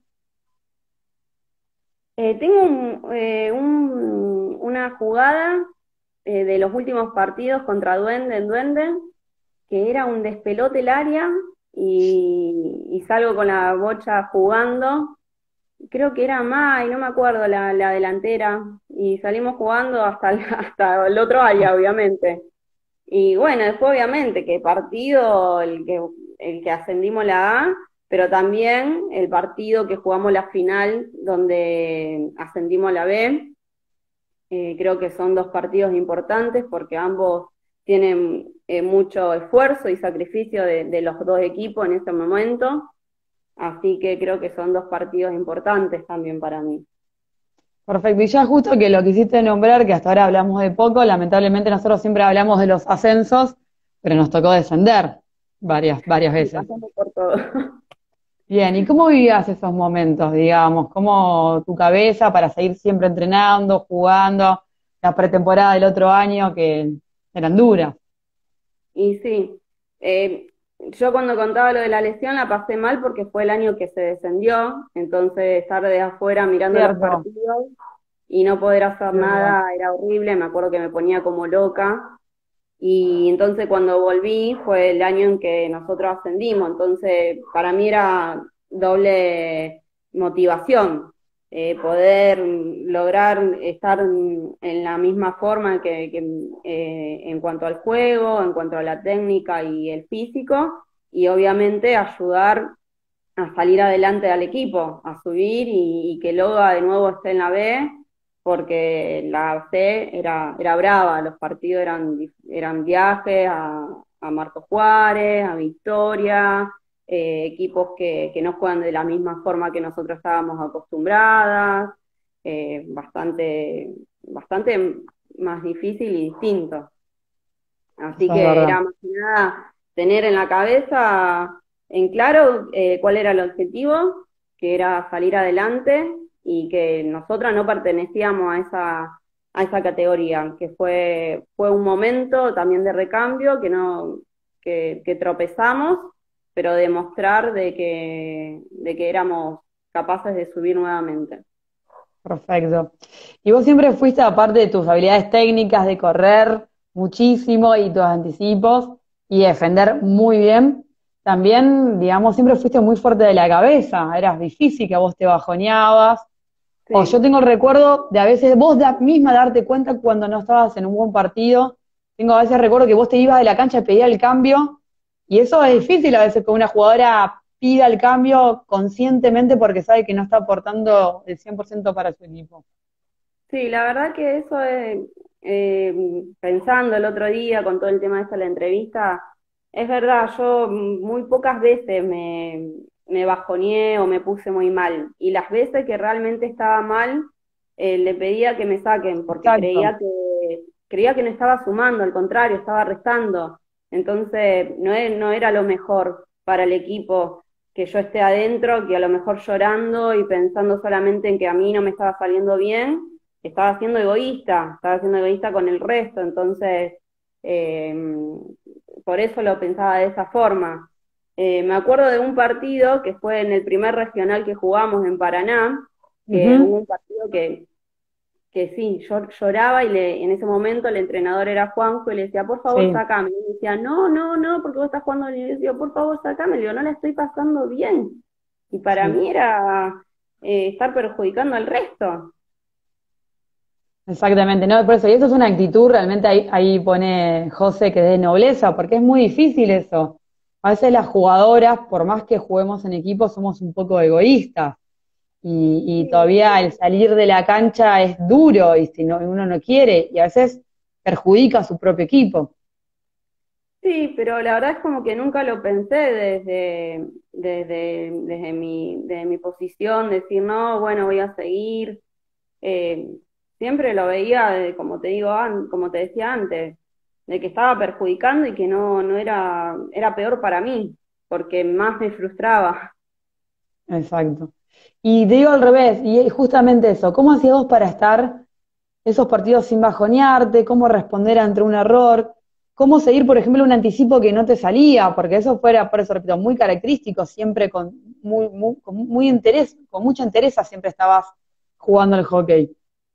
Eh, tengo un, eh, un- una jugada eh, de los últimos partidos contra Duende en Duende, que era un despelote el área y, y salgo con la bocha jugando. Creo que era Mai, no me acuerdo la, la delantera, y salimos jugando hasta el, hasta el otro área, obviamente. Y bueno, después obviamente que partido, el que, el que ascendimos la A, pero también el partido que jugamos la final donde ascendimos la B. Eh, creo que son dos partidos importantes porque ambos tienen eh, mucho esfuerzo y sacrificio de, de los dos equipos en ese momento, así que creo que son dos partidos importantes también para mí. Perfecto. Y ya justo que lo quisiste nombrar, que hasta ahora hablamos de poco, lamentablemente nosotros siempre hablamos de los ascensos, pero nos tocó descender varias, varias Y veces. pasamos por todo. Bien, ¿y cómo vivías esos momentos, digamos? ¿Cómo tu cabeza para seguir siempre entrenando, jugando, la pretemporada del otro año que eran duras? Y sí, eh, yo cuando contaba lo de la lesión la pasé mal porque fue el año que se descendió, entonces estar de afuera mirando los Cierto, partidos y no poder hacer cierto. nada era horrible, me acuerdo que me ponía como loca. Y entonces cuando volví fue el año en que nosotros ascendimos, entonces para mí era doble motivación, eh, poder lograr estar en la misma forma que, que, eh, en cuanto al juego, en cuanto a la técnica y el físico, y obviamente ayudar a salir adelante al equipo, a subir y, y que Loga de nuevo esté en la B, porque la C era, era brava, los partidos eran, eran viajes a, a Marco Juárez, a Victoria, eh, equipos que, que no juegan de la misma forma que nosotros estábamos acostumbradas, eh, bastante, bastante más difícil y distinto. Así Eso es que verdad. era más que nada tener en la cabeza en claro eh, cuál era el objetivo, que era salir adelante y que nosotras no pertenecíamos a esa, a esa categoría, que fue, fue un momento también de recambio, que, no, que, que tropezamos, pero demostrar de que, de que éramos capaces de subir nuevamente. Perfecto. Y vos siempre fuiste, aparte de tus habilidades técnicas de correr muchísimo y tus anticipos y defender muy bien, también, digamos, siempre fuiste muy fuerte de la cabeza. Eras difícil que vos te bajoneabas. O yo Sí. tengo el recuerdo de a veces vos da- misma darte cuenta cuando no estabas en un buen partido. Tengo a veces recuerdo que vos te ibas de la cancha a pedir el cambio, y eso es difícil a veces que una jugadora pida el cambio conscientemente porque sabe que no está aportando el cien por ciento para su equipo. Sí, la verdad que eso es, eh, pensando el otro día con todo el tema de esta la entrevista, es verdad, yo mm, muy pocas veces me, me bajoneé o me puse muy mal. Y las veces que realmente estaba mal, eh, le pedía que me saquen, porque Exacto. creía que, creía que no estaba sumando, al contrario, estaba restando. Entonces, no, e- no era lo mejor. para el equipo que yo esté adentro, que a lo mejor llorando y pensando solamente en que a mí no me estaba saliendo bien, estaba siendo egoísta, estaba siendo egoísta con el resto, entonces eh, por eso lo pensaba de esa forma. Eh, me acuerdo de un partido que fue en el primer regional que jugamos en Paraná, que hubo Ujú. un partido que, que sí, yo lloraba y le, en ese momento el entrenador era Juanjo y le decía, por favor, Sí, sacame. Y me decía, no, no, no, porque vos estás jugando. Y le decía, por favor, sacame. Le digo, no la estoy pasando bien. Y para sí. mí era eh, estar perjudicando al resto. Exactamente, no, por eso, y eso es una actitud, realmente ahí, ahí pone José que es de nobleza, porque es muy difícil eso. A veces las jugadoras, por más que juguemos en equipo, somos un poco egoístas, y, y Sí, todavía el salir de la cancha es duro, y si no, uno no quiere, y a veces perjudica a su propio equipo. sí, pero la verdad es como que nunca lo pensé desde, desde, desde mi, desde mi posición, decir, no, bueno, voy a seguir. Eh, Siempre lo veía, de- como te digo, an- como te decía antes, de que estaba perjudicando y que no, no era, era peor para mí, porque más me frustraba. Exacto. Y te digo al revés, y justamente eso, ¿cómo hacías vos para estar esos partidos sin bajonearte? ¿Cómo responder ante un error? ¿Cómo seguir, por ejemplo, un anticipo que no te salía? Porque eso fuera, por eso repito, muy característico, siempre con muy, muy, con muy interés, con mucha entereza siempre estabas jugando al hockey.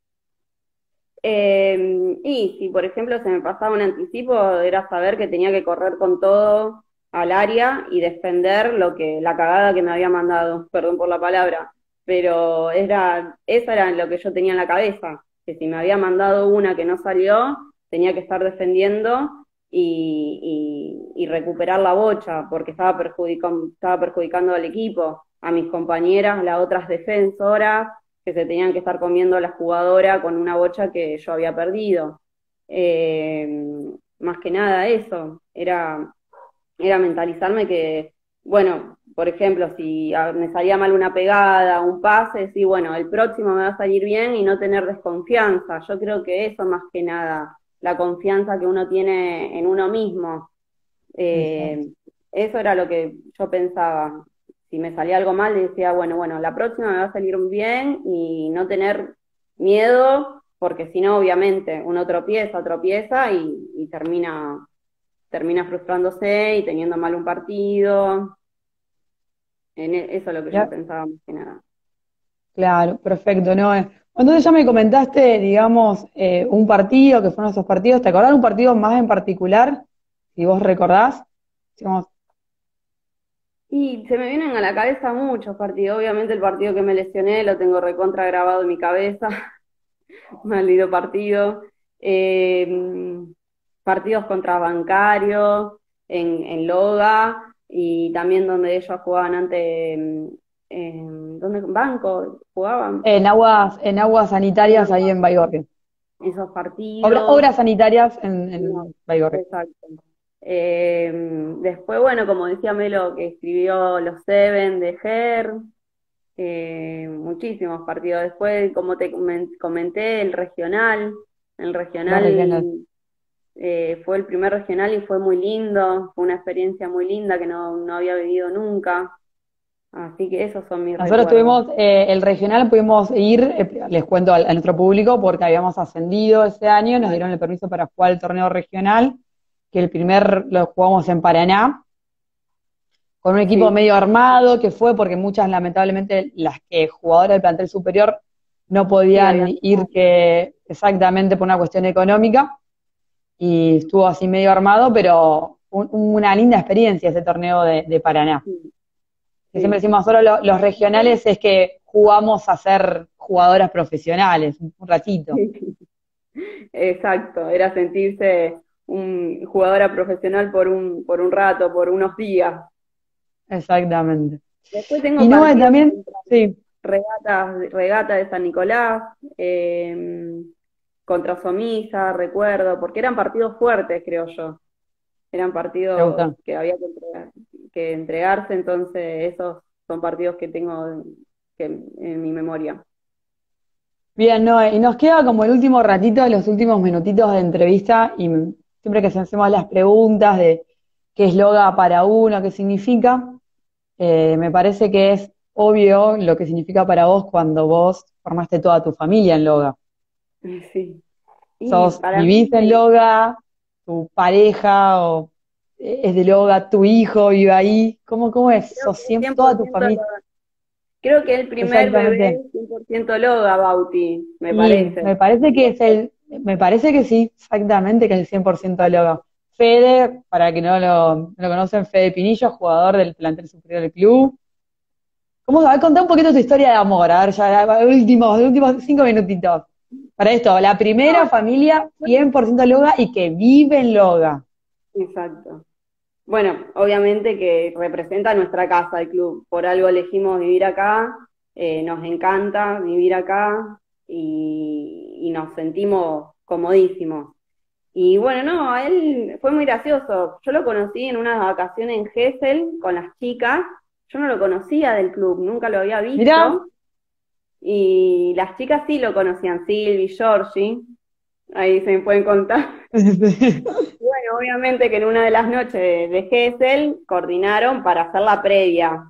Eh, y si, por ejemplo, se me pasaba un anticipo, era saber que tenía que correr con todo al área y defender lo que, la cagada que me había mandado, perdón por la palabra, pero era, eso era lo que yo tenía en la cabeza, que si me había mandado una que no salió, tenía que estar defendiendo y, y, y recuperar la bocha, porque estaba perjudicando, estaba perjudicando al equipo, a mis compañeras, las otras defensoras que se tenían que estar comiendo la jugadora con una bocha que yo había perdido. Eh, Más que nada eso, era, era mentalizarme que, bueno, por ejemplo, si me salía mal una pegada, un pase, sí, bueno, el próximo me va a salir bien y no tener desconfianza. Yo creo que eso más que nada, la confianza que uno tiene en uno mismo. Exacto. Eh, Eso era lo que yo pensaba. Si me salía algo mal, decía, bueno, bueno, la próxima me va a salir bien y no tener miedo, porque si no, obviamente, uno tropieza, tropieza y, y termina, termina frustrándose y teniendo mal un partido. En e- eso es lo que yo Ya, pensaba más que nada. claro, perfecto, ¿no? Eh, Entonces ya me comentaste, digamos, eh, un partido, que fueron esos partidos. ¿Te acordás de un partido más en particular? Si vos recordás. Digamos, Y se me vienen a la cabeza muchos partidos. Obviamente el partido que me lesioné lo tengo recontra grabado en mi cabeza. Maldito partido. Eh, Partidos contra bancarios en, en Loga y también donde ellos jugaban antes, en, ¿dónde? Banco, jugaban en aguas, en aguas en sanitarias ahí Agua, en Baigorria. esos Obra- partidos. obras sanitarias en, No, en Baigorria. exacto. Eh, Después, bueno, como decía Melo, que escribió Los Seven de Ger, eh, muchísimos partidos. Después, como te comen- comenté, el regional, el Los regionales. regional eh, fue el primer regional y fue muy lindo, fue una experiencia muy linda que no, no había vivido nunca. Así que esos son mis Nosotros recuerdos. tuvimos eh, el regional, pudimos ir, eh, les cuento al- a, nuestro público, porque habíamos ascendido ese año, nos dieron el permiso para jugar el torneo regional, que el primer lo jugamos en Paraná, con un equipo Sí, medio armado, que fue porque muchas, lamentablemente, las que jugadoras del plantel superior no sí, podían había. ir que exactamente por una cuestión económica, y estuvo así medio armado, pero un- una linda experiencia ese torneo de, de Paraná. Sí, Que siempre sí. decimos nosotros lo- los regionales es que jugamos a ser jugadoras profesionales, un, un ratito. Exacto, era sentirse un jugadora profesional por un, por un rato, por unos días. Exactamente. Después tengo Y no, eh, partidos también, contra sí, regatas, regata de San Nicolás, eh, contra Somisa, recuerdo, porque eran partidos fuertes, creo yo. Eran me partidos gusta. que había que, entregar- que entregarse, entonces esos son partidos que tengo que, en mi memoria. Bien, no, y nos queda como el último ratito, los últimos minutitos de entrevista, y siempre que hacemos las preguntas de qué es yoga para uno, qué significa. Eh, me parece que es obvio lo que significa para vos cuando vos formaste toda tu familia en yoga. Sí. Y Sos, para vivís en mí, yoga, tu pareja o es de yoga, tu hijo vive ahí. ¿Cómo, cómo es? creo Sos que es siempre, toda tu cien por ciento familia. yoga. Creo que el primer Exactamente. bebé es cien por ciento yoga, Bauti, me Y parece. me parece que es el, me parece que sí, exactamente, que es el cien por ciento de yoga. Fede, para que no lo, no lo conocen, Fede Pinillo, jugador del plantel superior del club. ¿Cómo va a contar un poquito tu historia de amor? A ver, ya, ya, últimos, últimos cinco minutitos. Para esto, la primera No, familia cien por ciento Loga y que vive en Loga. exacto. Bueno, obviamente que representa nuestra casa, el club. Por algo elegimos vivir acá, eh, nos encanta vivir acá y, y nos sentimos comodísimos. Y bueno, no, a él fue muy gracioso. Yo lo conocí en unas vacaciones en Gesell con las chicas. Yo no lo conocía del club, nunca lo había Mirá. visto. Y las chicas sí lo conocían, Silvi, Georgie. Ahí se me pueden contar. Bueno, obviamente que en una de las noches de, de Gesell coordinaron para hacer la previa.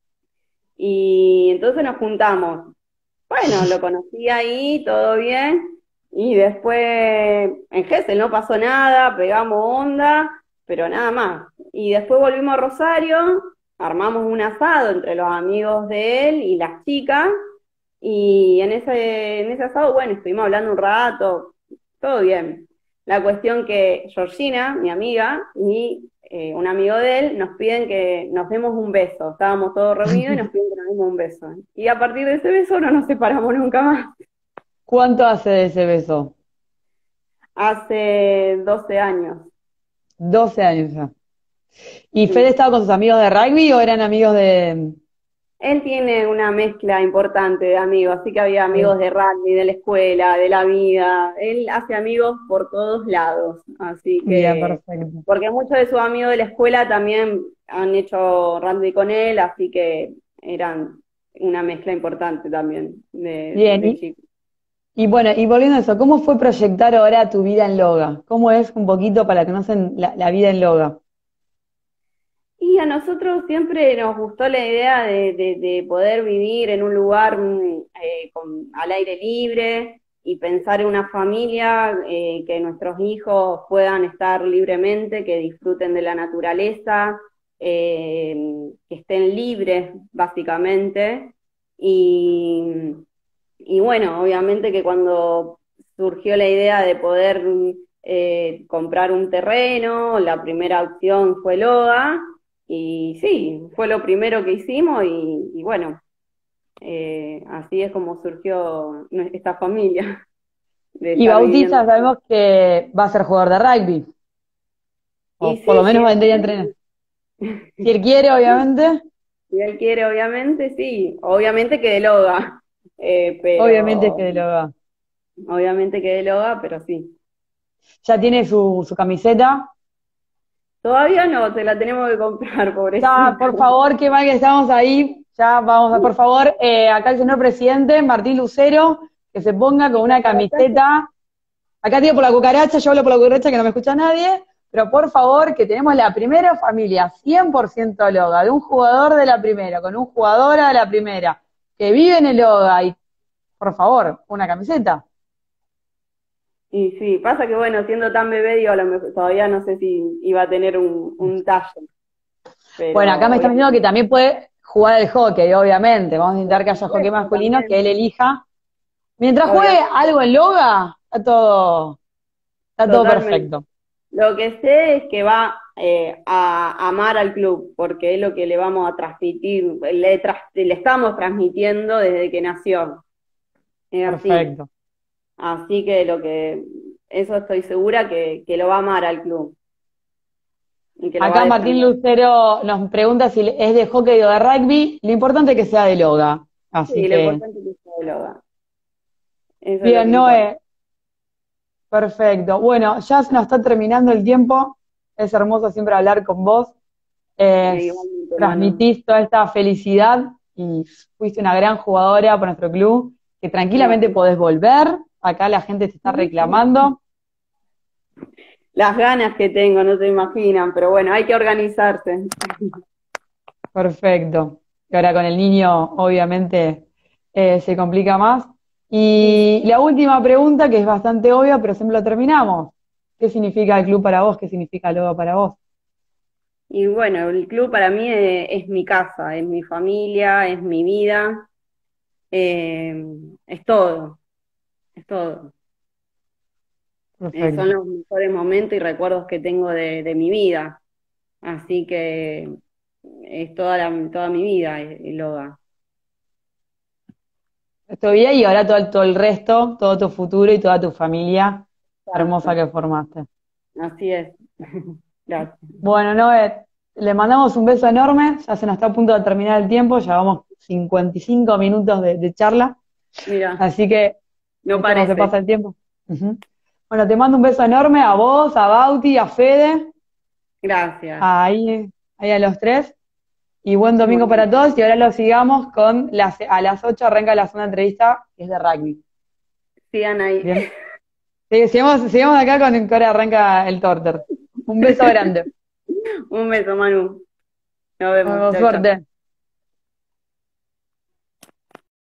Y entonces nos juntamos. Bueno, lo conocí ahí, todo bien. Y después en Gesell no pasó nada, pegamos onda, pero nada más. Y después volvimos a Rosario, armamos un asado entre los amigos de él y las chicas. Y en ese, en ese asado, bueno, estuvimos hablando un rato, todo bien. La cuestión que Georgina, mi amiga, y eh, un amigo de él nos piden que nos demos un beso. Estábamos todos reunidos y nos piden que nos demos un beso. Y a partir de ese beso no nos separamos nunca más. ¿Cuánto hace de ese beso? Hace doce años. Doce años ya. ¿Y Fede Sí. estaba con sus amigos de rugby o eran amigos de...? Él tiene una mezcla importante de amigos, así que había Sí. amigos de rugby, de la escuela, de la vida. Él hace amigos por todos lados, así Bien, que, perfecto. porque muchos de sus amigos de la escuela también han hecho rugby con él, así que eran una mezcla importante también de, Bien, de y, chicos. y bueno, y volviendo a eso, ¿cómo fue proyectar ahora tu vida en Loga? ¿Cómo es un poquito para que conocen la, la vida en Loga? Y a nosotros siempre nos gustó la idea de, de- de poder vivir en un lugar mm, eh, con, al aire libre y pensar en una familia, eh, que nuestros hijos puedan estar libremente, que disfruten de la naturaleza, eh, que estén libres, básicamente. Y, y bueno, obviamente que cuando surgió la idea de poder eh, comprar un terreno, la primera opción fue Loa, y sí, fue lo primero que hicimos y, y bueno, eh, así es como surgió nue- esta familia de Y estar viviendo. Bautista sabemos que va a ser jugador de rugby, Y o por lo sí, si menos él vendría a entrenar. quiere, Si él quiere, obviamente, si él quiere, obviamente, sí, obviamente que de Loga, eh, obviamente pero que lo va. obviamente que de Loga, pero sí. Ya tiene su, su camiseta. Todavía no, se la tenemos que comprar, Ya, pobrecita. por favor, qué mal que estamos ahí. Ya vamos a, por favor, eh, acá el señor presidente, Martín Lucero, que se ponga con una camiseta. Acá digo por la cucaracha, yo hablo por la cucaracha que no me escucha nadie, pero por favor, que tenemos la primera familia cien por ciento Loga, de un jugador de la primera, con un jugadora de la primera, que vive en el Loga, y por favor, una camiseta. Y sí, pasa que bueno, siendo tan bebé, digo, a lo mejor todavía no sé si iba a tener un, un tallo, Bueno, acá pero me están diciendo que obviamente, también puede jugar al hockey, obviamente. Vamos a intentar que haya hockey eso masculino, que también, él elija. Mientras juegue obviamente, algo en Loga, está todo, está todo totalmente. perfecto. Lo que sé es que va eh, a amar al club, porque es lo que le vamos a transmitir, le, tras- le estamos transmitiendo desde que nació. Es así. Perfecto. Así que lo que, eso estoy segura que, que lo va a amar al club y que lo va a Acá Martín defender. Lucero nos pregunta si es de hockey o de rugby. Lo importante es que sea de Loga. Así Sí, lo que, importante es que se lo haga. Eso es lo bien, que importa. Noé, perfecto. Bueno, ya se nos está terminando el tiempo. Es hermoso siempre hablar con vos. Eh, Es- igualmente, Manu. transmitís toda esta felicidad y fuiste una gran jugadora por nuestro club, que tranquilamente No, podés volver. Acá la gente te está sí, sí. reclamando. las ganas que tengo, no se imaginan, pero bueno, hay que organizarse. Perfecto. Y ahora con el niño, obviamente, eh, se complica más. Sí, sí. Y la última pregunta, que es bastante obvia, pero siempre lo terminamos. ¿Qué significa el club para vos? ¿Qué significa Loga para vos? Y bueno, el club para mí es, es mi casa, es mi familia, es mi vida, eh, es todo, es todo. Eh, son Perfecto. los mejores momentos y recuerdos que tengo de, de mi vida. Así que es toda la, toda mi vida el el Loga. Estoy bien y ahora todo, el- todo el resto, todo tu futuro y toda tu familia hermosa Exacto, que formaste. así es. Gracias. Bueno, Noé, le mandamos un beso enorme. Ya se nos está a punto de terminar el tiempo. Llevamos cincuenta y cinco minutos de, de charla. Mira, Así que, no ¿viste cómo se parece. pasa el tiempo? Ujú. Bueno, te mando un beso enorme a vos, a Bauti, a Fede, Gracias. a ahí, ahí a los tres. Y buen domingo Bueno, para todos. Y ahora lo sigamos con las, a las ocho arranca la segunda entrevista, que es de rugby. sigan ahí. Bien. Sí, sigamos, sigamos acá con que ahora arranca el Torter. Un beso grande. Un beso, Manu. Nos vemos. Nos vemos, Chao, chao. suerte.